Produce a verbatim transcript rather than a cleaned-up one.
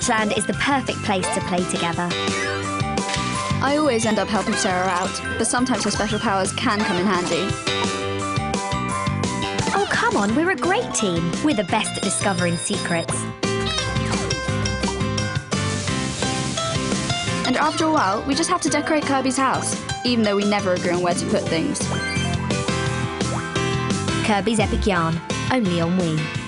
Touchland is the perfect place to play together. I always end up helping Sarah out, but sometimes her special powers can come in handy. Oh, come on, we're a great team. We're the best at discovering secrets. And after a while, we just have to decorate Kirby's house, even though we never agree on where to put things. Kirby's Epic Yarn, only on Wii.